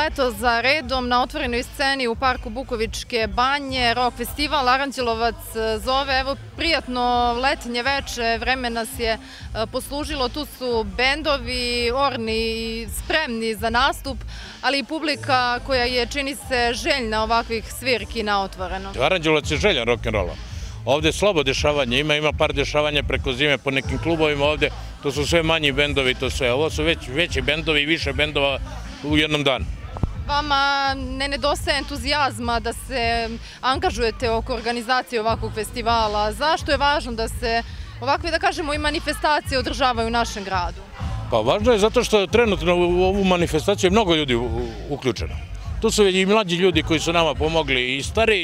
leto za redom na otvorenoj sceni u parku Bukovičke banje, rock festival Aranđelovac zove. Evo, prijatno letnje veče, vreme nas je poslužilo, tu su bendovi, orni i spremni za nastup, ali i publika koja je, čini se, željna ovakvih svirki na otvoreno. Aranđelovac je željan rock'n'rolla. Ovde je slabo dešavanje, ima par dešavanja preko zime po nekim klubovima ovde, to su sve manji bendovi, to sve. Ovo su veći bendovi i više bendova u jednom danu. Vama ne nedostaje entuzijazma da se angažujete oko organizacije ovakvog festivala. Zašto je važno da se ovakve, da kažemo, i manifestacije održavaju u našem gradu? Pa važno je zato što trenutno u ovu manifestaciju je mnogo ljudi uključeno. Tu su i mlađi ljudi koji su nama pomogli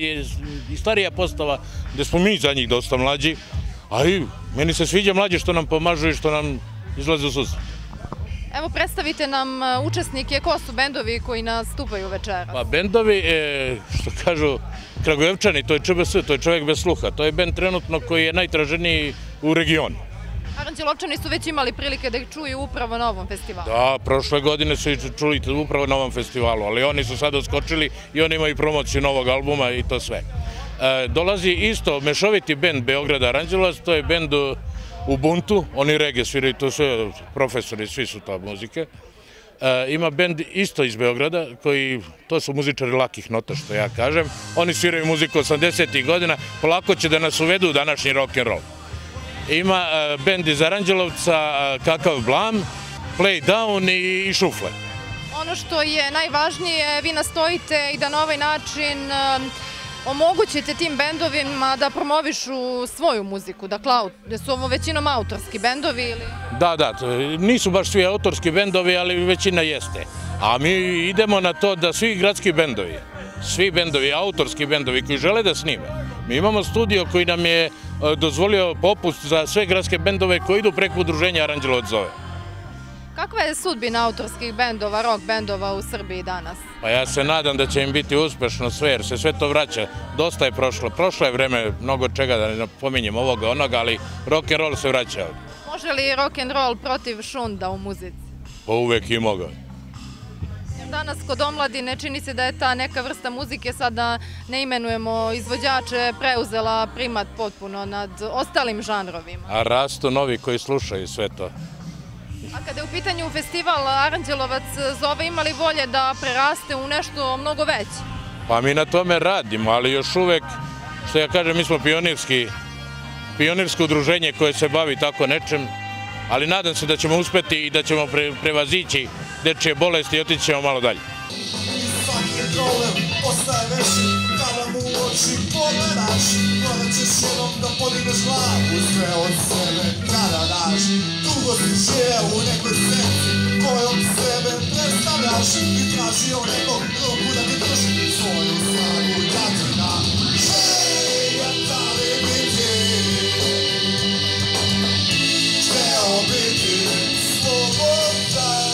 i starija postava, gde smo mi za njih dosta mlađi, a i meni se sviđa mlađi što nam pomažu i što nam izlaze u susret. Evo, predstavite nam učesnike, ko su bendovi koji nastupaju večeras? Pa bendovi, što kažu Kragujevčani, to je ČBS, to je Čovjek bez sluha, to je bend trenutno koji je najtraženiji u regionu. Aranđelovčani su već imali prilike da ih čuju upravo na ovom festivalu. Da, prošle godine su ih čuli upravo na ovom festivalu, ali oni su sad odskočili i oni imaju promociju novog albuma i to sve. Dolazi isto mešoviti bend Beograda Aranđelovac, to je bend Ubuntu, oni reggae sviraju, to sve profesori, svi su ta muzike. Ima bend isto iz Beograda, to su muzičari lakih nota, što ja kažem. Oni sviraju muziku 80-ih godina, polako će da nas uvedu u današnji rock'n'roll. Ima bend iz Aranđelovca, Kakav blam, Play Down i Šufle. Ono što je najvažnije, vi nastojite i da na ovaj način omogućite tim bendovima da promovišu svoju muziku. Dakle, su ovo većinom autorski bendovi ili? Da, nisu baš svi autorski bendovi, ali većina jeste. A mi idemo na to da svi gradski bendovi, autorski bendovi koji žele da snime. Mi imamo studio koji nam je dozvolio popust za sve gradske bendove koji idu preko udruženja Aranđelovac zove. Kakva je sudbina autorskih bendova, rock bendova u Srbiji danas? Pa ja se nadam da će im biti uspešno sve, jer se sve to vraća. Dosta je prošlo. Prošlo je vreme mnogo čega, da ne pominjem ovoga, onoga, ali rock'n'roll se vraća. Može li rock'n'roll protiv šunda u muzici? Pa uvek i mogao. Danas kod omladine čini se da je ta neka vrsta muzike, sada ne imenujemo izvođače, preuzela primat potpuno nad ostalim žanrovima. A rastu novi koji slušaju sve to. A kada je u pitanju festival Aranđelovac zove, ima li volje da preraste u nešto mnogo veće? Pa mi na tome radimo, ali još uvek, što ja kažem, mi smo pionirsko udruženje koje se bavi tako nečem, ali nadam se da ćemo uspeti i da ćemo prevazići dečije bolesti i otići ćemo malo dalje. Svaki problem ostaje veći, kada mu u oči pogledaš, kada ćeš jednom da podigneš glavu, sve od sebe kada daš. Dugo si živeo u nekoj senci, kojom sebe predstavljaš i tražio nekog drugu da ti drži svoju snagu da ti da. Želja da li biti, hteo biti slobodan.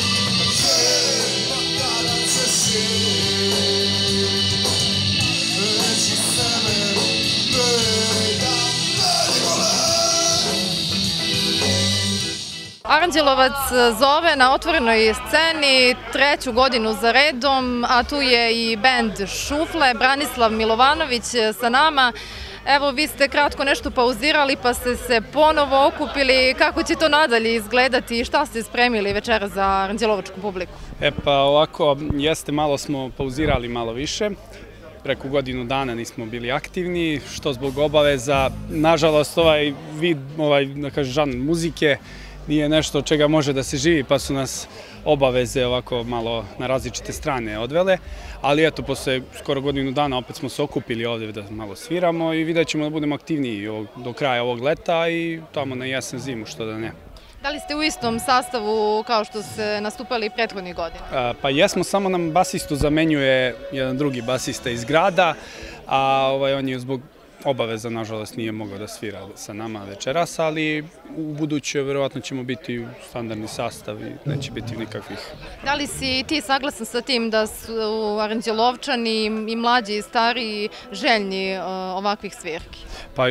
Aranđelovac zove na otvorenoj sceni treću godinu za redom, a tu je i bend Šufle, Branislav Milovanović sa nama. Evo, vi ste kratko nešto pauzirali pa ste se ponovo okupili. Kako će to nadalje izgledati i šta ste spremili večera za aranđelovačku publiku? Pa ovako, jeste, malo smo pauzirali malo više. Preko godinu dana nismo bili aktivni, što zbog obaveza. Nažalost, ovaj vid, da kažem, žanr muzike nije nešto od čega može da se živi, pa su nas obaveze ovako malo na različite strane odvele. Ali eto, posle skoro godinu dana opet smo se okupili ovde da malo sviramo i vidjet ćemo da budemo aktivniji do kraja ovog leta i tamo na jesen zimu, što da ne. Da li ste u istom sastavu kao što ste nastupali prethodnih godina? Pa jesmo, samo nam basistu zamenjuje jedan drugi basista iz grada, a on je zbog obaveza, nažalost, nije mogao da svira sa nama večeras, ali u buduće verovatno ćemo biti standardni sastav i neće biti nikakvih. Da li si ti saglasan sa tim da su Aranđelovčani i mlađi i stariji željni ovakvih svirki? Pa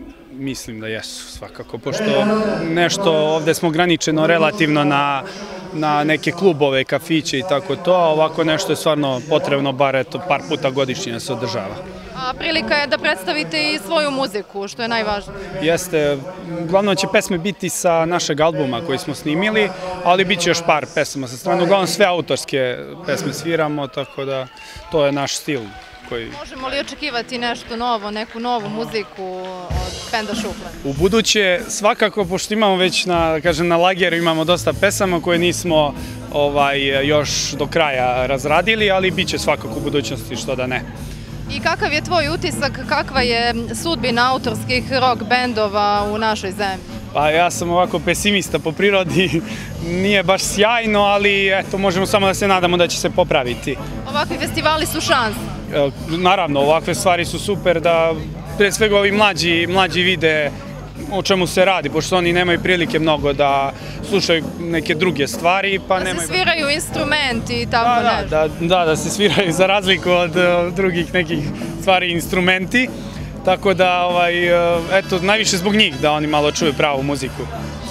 mislim da jesu svakako, pošto nešto ovde smo ograničeno relativno na na neke klubove, kafiće i tako to, a ovako nešto je stvarno potrebno, bar eto, par puta godišnje da se održava. A prilika je da predstavite i svoju muziku, što je najvažnije. Jeste, uglavnom će pesme biti sa našeg albuma koji smo snimili, ali bit će još par pesama sa strane. Uglavnom sve autorske pesme sviramo, tako da to je naš stil. Možemo li očekivati nešto novo, neku novu muziku od benda Šufle? U buduće, svakako, pošto imamo već na lageru imamo dosta pesama koje nismo još do kraja razradili, ali bit će svakako u budućnosti, što da ne. I kakav je tvoj utisak, kakva je sudbina autorskih rock bendova u našoj zemlji? Pa ja sam ovako pesimista po prirodi, nije baš sjajno, ali eto, možemo samo da se nadamo da će se popraviti. Ovakvi festivali su šansa. Naravno, ovakve stvari su super da pre svega ovi mlađi vide o čemu se radi, pošto oni nemaju prilike mnogo da slušaju neke druge stvari. Da se sviraju instrumenti i tako nešto. Da se sviraju za razliku od drugih nekih stvari instrumenti. Tako da, eto, najviše zbog njih da oni malo čuju pravu muziku.